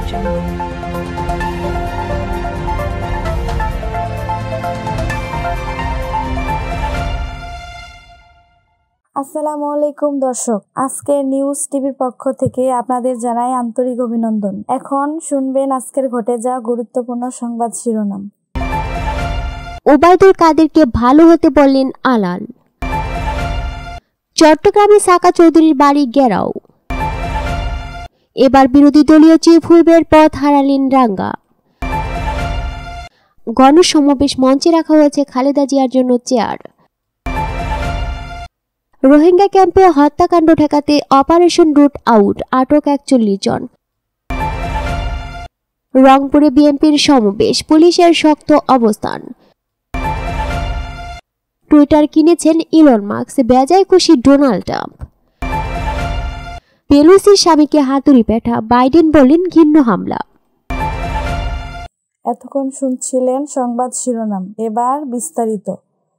আসসালামু আলাইকুম দর্শক, আজকে নিউজ টিভির পক্ষ থেকে আপনাদের জানাই আন্তরিক অভিনন্দন। এখন শুনবেন আজকের ঘটে যাওয়া গুরুত্বপূর্ণ সংবাদ শিরোনাম। ওবায়দুল কাদেরকে ভালো হতে বললেন আলাল। চট্টগ্রামে সাকা চৌধুরীর বাড়ি ঘেরাও। এবার বিরোধী দলীয় চিফ হুইপের পদ হারালেন রাঙ্গা। গণসমাবেশ মঞ্চে রাখা হয়েছে খালেদা জিয়ার জন্য চেয়ার। রোহিঙ্গা ক্যাম্পে হত্যাকাণ্ড ঠেকাতে অপারেশন রুট আউট, আটক 41 জন। রংপুরে বিএনপির সমাবেশ, পুলিশের শক্ত অবস্থান। টুইটার কিনেছেন ইলন মাস্ক, বেজায় খুশি ডোনাল্ড ট্রাম্প। পেলোসির স্বামীকে হাতুড়ি পেটা, বাইডেন বললেন ঘৃণ্য হামলা। এতক্ষণ শুনছিলেন সংবাদ শিরোনাম, এবার বিস্তারিত।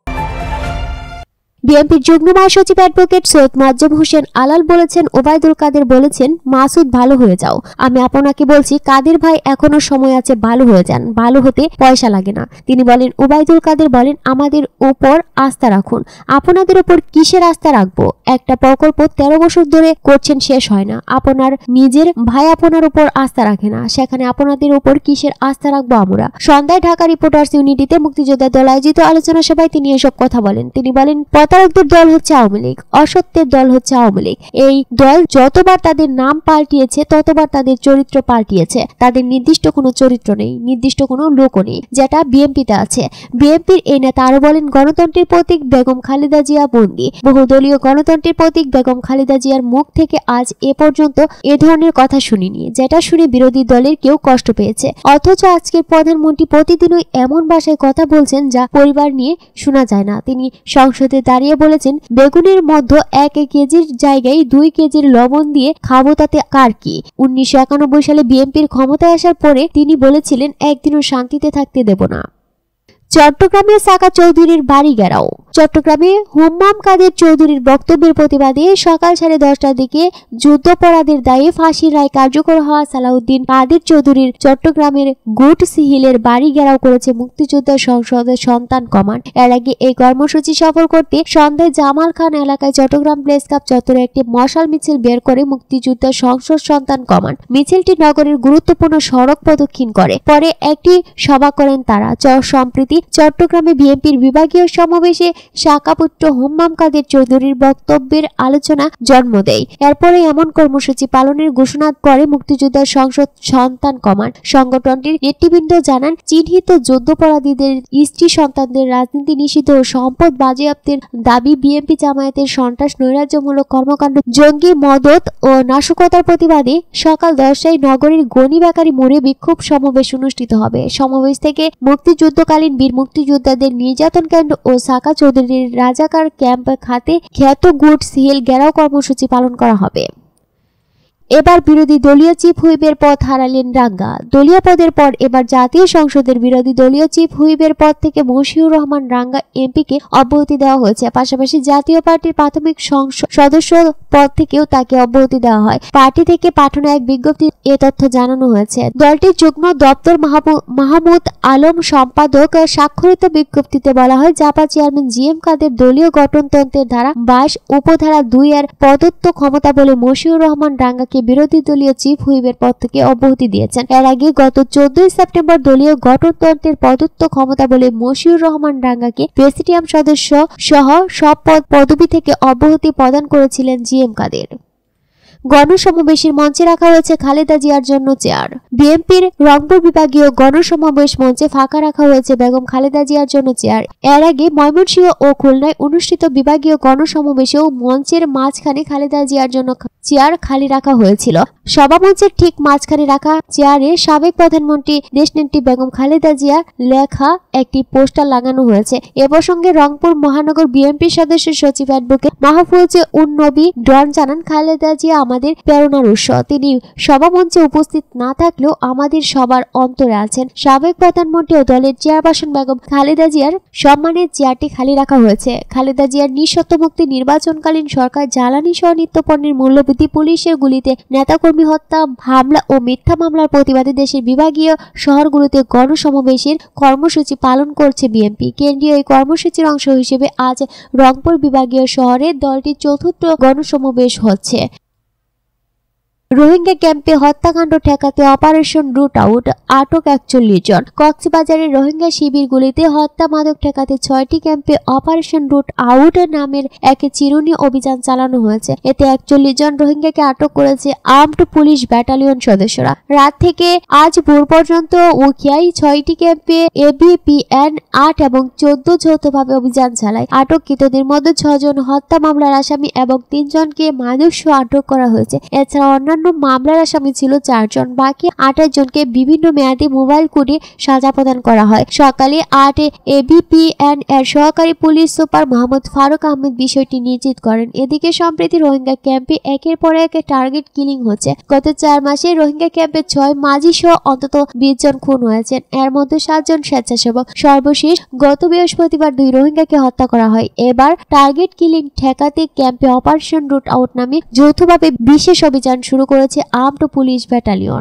বিএনপির যুগ্ম মহাসচিব অ্যাডভোকেট সৈয়দ মোয়াজ্জেম হোসেন আলাল বলেছেন, ওবায়দুল কাদের বলেছেন মাসুদ ভালো হয়ে যাও। আমি আপনাকে বলছি কাদের ভাই এখনো সময় আছে, ভালো হয়ে যান, ভালো হতে পয়সা লাগে না। তিনি বলেন, ওবায়দুল কাদের বলেন আমাদের উপর আস্থা রাখুন। আপনাদের উপর কিসের আস্থা রাখবো? একটা প্রকল্প 13 বছর ধরে করছেন, শেষ হয় না। আপনার নিজের ভাই আপনার উপর আস্থা রাখে না, সেখানে আপনাদের উপর কিসের আস্থা রাখবো আমরা? সন্ধ্যায় ঢাকা রিপোর্টার্স ইউনিটিতে মুক্তিযোদ্ধা দল আয়োজিত আলোচনা সভায় তিনি এসব কথা বলেন। তিনি বলেন, প্রতারকদের দল হচ্ছে আওয়ামী লীগ, অসত্যের দল হচ্ছে আওয়ামী লীগ। এই দল যতবার তাদের নাম পাল্টিয়েছে ততবার তাদের চরিত্র পাল্টিয়েছে। তাদের নির্দিষ্ট কোনো চরিত্র নেই, নির্দিষ্ট কোনো লোকও নেই, যেটা বিএনপিতে আছে। বিএনপির এই নেতা আরো বলেন, গণতন্ত্রের প্রতীক বেগম খালেদা জিয়া বন্দী। বহুদলীয় গণতন্ত্রের প্রতীক বেগম খালেদা জিয়ার মুখ থেকে আজ এ পর্যন্ত এ ধরনের কথা শুনিনি, যেটা শুনে বিরোধী দলের কেউ কষ্ট পেয়েছে। অথচ আজকের প্রধানমন্ত্রী প্রতিদিনই এমন ভাষায় কথা বলছেন যা পরিবার নিয়ে শোনা যায় না। তিনি সংসদে দাঁড়িয়ে বলেছেন, বেগুনের মধ্যে 1 কেজির জায়গায় 2 কেজির লবণ দিয়ে খাবো, তাতে কার কি? 1991 সালে বিএনপির ক্ষমতায় আসার পরে তিনি বলেছিলেন, একদিনও শান্তিতে থাকতে দেব না। চট্টগ্রামে সাকা চৌধুরীর বাড়ি ঘেরাও। চট্টগ্রামে হুম্মাম কাদের চৌধুরীর বক্তব্যের প্রতিবাদে সকাল 10:30টার দিকে যুদ্ধাপরাধের দায়ে ফাঁসির রায় কার্যকর হওয়া সালাউদ্দিন কাদের চৌধুরীর চট্টগ্রামের গুট সিহিলের বাড়ি ঘেরাও করেছে মুক্তিযোদ্ধা সংসদের সন্তান কমান্ড। এর আগে এই কর্মসূচি সফল করতে সন্ধ্যায় জামাল খান এলাকায় চট্টগ্রাম প্রেস ক্লাব চত্বরে একটি মশাল মিছিল বের করে মুক্তিযোদ্ধা সংসদ সন্তান কমান্ড। মিছিলটি নগরের গুরুত্বপূর্ণ সড়ক প্রদক্ষিণ করে, পরে একটি সভা করেন তারা। সম্প্রতি চট্টগ্রামে বিএনপির বিভাগীয় সমাবেশে শাখাপুত্র হুম্মাম কাদের চৌধুরীর বক্তব্যের আলোচনা জন্ম দেয়। এরপরে এমন কর্মসূচি পালনের ঘোষণা করে মুক্তিযোদ্ধা সংসদ সন্তান কমান্ড। সংগঠনটির নেতৃবৃন্দ জানান, চিহ্নিত যুদ্ধাপরাধীদের স্ত্রী সন্তানদের রাজনীতি নিষিদ্ধ ও সম্পদ বাজেয়াপ্তের দাবি বিএনপি জামায়াতের সন্ত্রাস নৈরাজ্যমূলক কর্মকাণ্ড, জঙ্গি মদত ও নাশকতার প্রতিবাদে সকাল 10টায় নগরীর গনি বেকারি মোড়ে বিক্ষোভ সমাবেশ অনুষ্ঠিত হবে। সমাবেশ থেকে মুক্তিযুদ্ধকালীন বীর মুক্তিযোদ্ধাদের নির্যাতন কেন্দ্র ও সাকা চৌধুরীর রাজাকার ক্যাম্প খাতে খ্যাত গুড সিহিল ঘেরাও কর্মসূচি পালন করা হবে। এবার বিরোধী দলীয় চিফ হুইপের পদ হারালেন রাঙ্গা। দলীয় পদের পর এবার জাতীয় সংসদের বিরোধী দলীয় চিফ হুইপের পদ থেকে মশিউর রহমান রাঙ্গা এমপিকে অব্যাহতি দেওয়া হয়েছে। পাশাপাশি জাতীয় পার্টির প্রাথমিক সদস্য পদ থেকেও তাকে অব্যাহতি দেওয়া হয়। পার্টি থেকে পাঠানো এক বিজ্ঞপ্তি এ তথ্য জানানো হয়েছে। দলটির যুগ্ম দপ্তর মাহমুদ আলম সম্পাদক স্বাক্ষরিত বিজ্ঞপ্তিতে বলা হয়, জাপা চেয়ারম্যান জিএম কাদের দলীয় গঠনতন্ত্রের ধারা 22 উপধারা 2 এর প্রদত্ত ক্ষমতা বলে মশিউর রহমান রাঙ্গাকে বিরোধী দলীয় চিফ হুইপের পদ থেকে অব্যাহতি দিয়েছেন। এর আগে গত 14 সেপ্টেম্বর দলীয় গঠনতন্ত্রের প্রদত্ত ক্ষমতা বলে মশিউর রহমান রাঙ্গাকে প্রেসিডিয়াম সদস্য সহ সব পদবি থেকে অব্যাহতি প্রদান করেছিলেন জিএম কাদের। গণসমাবেশের মঞ্চে রাখা হয়েছে খালেদা জিয়ার জন্য চেয়ার। বিএনপির রংপুর বিভাগীয় গণসমাবেশ মঞ্চে ফাঁকা রাখা হয়েছে বেগম খালেদা জিয়ার জন্য চেয়ার। এর আগে ময়মনসিংহ ও খুলনায় অনুষ্ঠিত বিভাগীয় গণসমাবেশেও মঞ্চের মাঝখানে খালেদা জিয়ার জন্য চেয়ার খালি রাখা হয়েছিল। সভামঞ্চের ঠিক মাঝখানে রাখা চেয়ারে সাবেক প্রধানমন্ত্রী দেশনেত্রী বেগম খালেদা জিয়া লেখা একটি পোস্টার লাগানো হয়েছে। এ প্রসঙ্গে রংপুর মহানগর বিএনপি সদস্য সচিব অ্যাডভোকেট মাহফুজ উন নবী ডন জানান, খালেদা জিয়া আমাদের প্রেরণার উৎস। তিনি সভামঞ্চে উপস্থিত না থাকলেও হলেও আমাদের সবার অন্তরে আছেন। সাবেক প্রধানমন্ত্রী ও দলের চেয়ারপারসন বেগম খালেদা জিয়ার সম্মানে চেয়ারটি খালি রাখা হয়েছে। খালেদা জিয়ার নিঃশর্ত মুক্তি, নির্বাচনকালীন সরকার জ্বালানি সহ নিত্যপণ্যের মূল্যবৃদ্ধি, পুলিশের গুলিতে নেতাকর্মী হত্যা, হামলা ও মিথ্যা মামলার প্রতিবাদে দেশের বিভাগীয় শহরগুলোতে গণসমাবেশের কর্মসূচি পালন করছে বিএনপি। কেন্দ্রীয় এই কর্মসূচির অংশ হিসেবে আজ রংপুর বিভাগীয় শহরে দলটির চতুর্থ গণসমাবেশ হচ্ছে। রোহিঙ্গা ক্যাম্পে হত্যাকাণ্ড ঠেকাতে অপারেশন রুট আউট, আটক 41 জন। কক্সবাজারের রোহিঙ্গা শিবিরগুলিতে হত্যা, মাদক ঠেকাতে 6টি ক্যাম্পে অপারেশন রুট আউট নামের এক চিরুনি অভিযান চালানো হয়েছে। এতে 41 জন রোহিঙ্গাকে আটক করেছে আর্মড পুলিশ ব্যাটালিয়ন সদস্যরা। রাত থেকে আজ ভোর পর্যন্ত উখিয়ায় 6টি ক্যাম্পে ABPN 8 এবং 14 যৌথভাবে অভিযান চালায়। আটককৃতদের মধ্যে 6 জন হত্যা মামলার আসামি এবং 3 জনকে মাদকসহ আটক করা হয়েছে। এছাড়া অন্যান্য মামলার আসামি ছিল 4 জন। বাকি 28 জনকে বিভিন্ন মেয়াদী মোবাইল কোর্টে সাজা প্রদান করা হয়। সকালে 8 ABPN এর সহকারী পুলিশ সুপার মোহাম্মদ ফারুক আহমেদ বিষয়টি নিশ্চিত করেন। এদিকে সম্প্রতি রোহিঙ্গা ক্যাম্পে একের পর এক টার্গেট কিলিং হচ্ছে। গত 4 মাসে রোহিঙ্গা ক্যাম্পে 6 মাঝি সহ অন্তত 20 জন খুন হয়েছেন, এর মধ্যে 7 জন স্বেচ্ছাসেবক। সর্বশেষ গত বৃহস্পতিবার 2 রোহিঙ্গাকে হত্যা করা হয়। এবার টার্গেট কিলিং ঠেকাতে ক্যাম্পে অপারেশন রুট আউট নামে যৌথভাবে বিশেষ অভিযান শুরু করেছে আর্মড পুলিশ ব্যাটালিয়ন।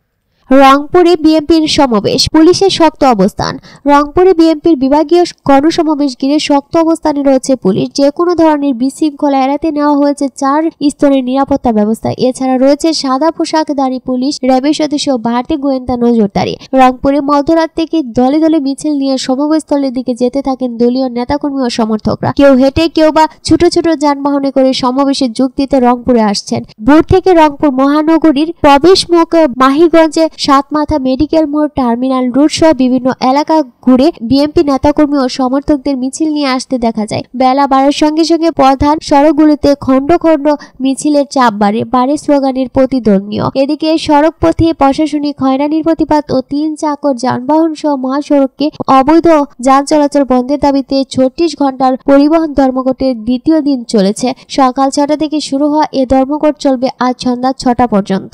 রংপুরে বিএনপির সমাবেশ, পুলিশের শক্ত অবস্থান। রংপুরে বিএনপির বিভাগীয় গণসমাবেশ ঘিরে শক্ত অবস্থানে রয়েছে পুলিশ। যে কোনো ধরনের বিশৃঙ্খলা এড়াতে নেওয়া হয়েছে 4 স্তরের নিরাপত্তা ব্যবস্থা। এছাড়া রয়েছে সাদা পোশাকধারী পুলিশ, র্যাবের সদস্য, বাড়তি গোয়েন্দা নজরদারি। রংপুরে মধ্যরাত থেকে দলে দলে মিছিল নিয়ে সমাবেশস্থলের দিকে যেতে থাকেন দলীয় নেতাকর্মী ও সমর্থকরা। কেউ হেঁটে, কেউ বা ছোট ছোট যানবাহনে করে সমাবেশে যোগ দিতে রংপুরে আসছেন। ভোর থেকে রংপুর মহানগরীর প্রবেশমুখ মাহিগঞ্জে, সাতমাথা, মেডিকেল মোড়, টার্মিনাল রোড সহ বিভিন্ন এলাকা ঘুরে বিএনপি নেতাকর্মী ও সমর্থকদের মিছিল নিয়ে আসতে দেখা যায়। বেলা বাড়ার সঙ্গে সঙ্গে প্রধান সড়কগুলোতে খণ্ড খণ্ড মিছিলের চাপ বাড়ে স্লোগানের প্রতিদ্বন্দ্বীয়। এদিকে সড়ক পথে প্রশাসনিক হয়রানির প্রতিবাদ ও 3 চাকর যানবাহন সহ মহাসড়ককে অবৈধ যান চলাচল বন্ধের দাবিতে 36 ঘন্টার পরিবহন ধর্মঘটের দ্বিতীয় দিন চলেছে। সকাল 6টা থেকে শুরু হওয়া এ ধর্মঘট চলবে আজ সন্ধ্যা 6টা পর্যন্ত।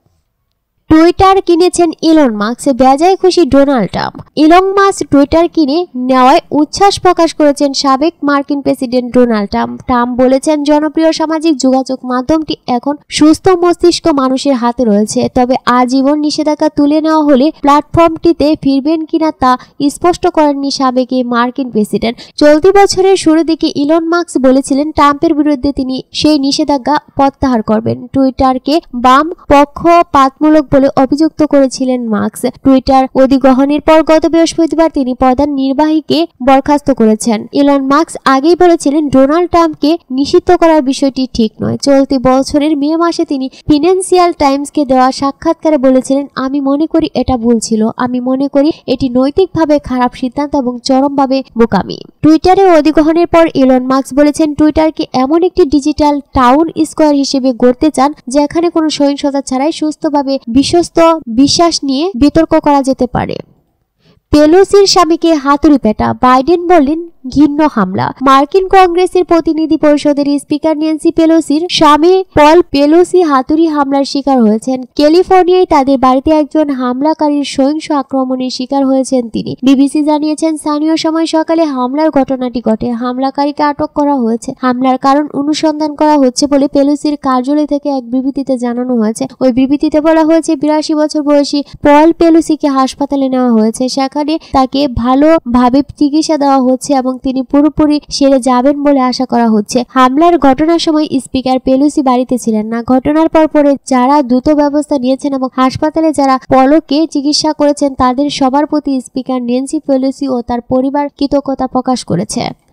টুইটার কিনেছেন ইলন মাস্ক, বেজায় খুশি Donald Trump. Elon Musk Twitter কিনে নেওয়ায় উচ্ছ্বাস প্রকাশ করেছেন সাবেক মার্কিন প্রেসিডেন্ট ডোনাল্ড ট্রাম্প। ট্রাম্প বলেছেন, জনপ্রিয় সামাজিক যোগাযোগ মাধ্যমটি এখন সুস্থ মস্তিষ্ক মানুষের হাতে রয়েছে। তবে আজীবন নিষেধাজ্ঞা তুলে নেওয়া হলে প্ল্যাটফর্মটিতে ফিরবেন কিনা তা স্পষ্ট করেননি সাবেক এই মার্কিন প্রেসিডেন্ট। চলতি বছরের শুরুর দিকে ইলন মাস্ক বলেছিলেন ট্রাম্পের বিরুদ্ধে তিনি সেই নিষেধাজ্ঞা প্রত্যাহার করবেন। টুইটারকে বাম পক্ষপাতমূলক অভিযুক্ত করেছিলেন মাস্ক। টুইটার অধিগ্রহণের পর গত বৃহস্পতিবার তিনি প্রধান নির্বাহীকে বরখাস্ত করেছেন। ইলন মাস্ক আগেই বলেছিলেন ডোনাল্ড ট্রাম্পকে নিষিদ্ধ করার বিষয়টি ঠিক নয়। চলতি বছরের মে মাসে তিনি ফিনান্সিয়াল টাইমসকে দেওয়া সাক্ষাৎকারে বলেছিলেন, আমি মনে করি এটা ভুল ছিল। আমি মনে করি এটি নৈতিকভাবে খারাপ সিদ্ধান্ত এবং চরমভাবে বোকামি। টুইটারে অধিগ্রহণের পর ইলন মাস্ক বলেছেন, টুইটারকে এমন একটি ডিজিটাল টাউন স্কোয়ার হিসেবে গড়তে চান যেখানে কোনো সহিংসতা ছাড়াই সুস্থভাবে বিশ্বাস নিয়ে বিতর্ক করা যেতে পারে। পেলোসির স্বামীকে হাতুড়ি পেটা, বাইডেন বললেন ঘৃণ্য হামলা। মার্কিন কংগ্রেসের প্রতিনিধি পরিষদের স্পিকার ন্যান্সি পেলোসির স্বামী পল পেলোসি হাতুড়ি হামলার শিকার হয়েছেন। ক্যালিফোর্নিয়ায় তাদের বাড়িতে একজন হামলাকারীর সহিংস আক্রমণের শিকার হয়েছেন তিনি। বিবিসি জানিয়েছেন, স্থানীয় সময় সকালে হামলার ঘটনাটি ঘটে। হামলাকারীকে আটক করা হয়েছে। হামলার কারণ অনুসন্ধান করা হচ্ছে বলে পেলোসির কার্যালয় থেকে এক বিবৃতিতে জানানো হয়েছে। ওই বিবৃতিতে বলা হয়েছে, 82 বছর বয়সী পল পেলোসিকে হাসপাতালে নেওয়া হয়েছে। সেখানে তাকে ভালোভাবে চিকিৎসা দেওয়া হচ্ছে এবং তিনি পুরোপুরি সেরে যাবেন বলে আশা করা হচ্ছে। হামলার ঘটনার সময় স্পিকার পেলোসি বাড়িতে ছিলেন না। ঘটনার পরে যারা দ্রুত ব্যবস্থা নিয়েছেন এবং হাসপাতালে যারা পলকে চিকিৎসা করেছেন তাদের সবার প্রতি স্পিকার ন্যান্সি পেলোসি ও তার পরিবার কৃতজ্ঞতা প্রকাশ করেছে।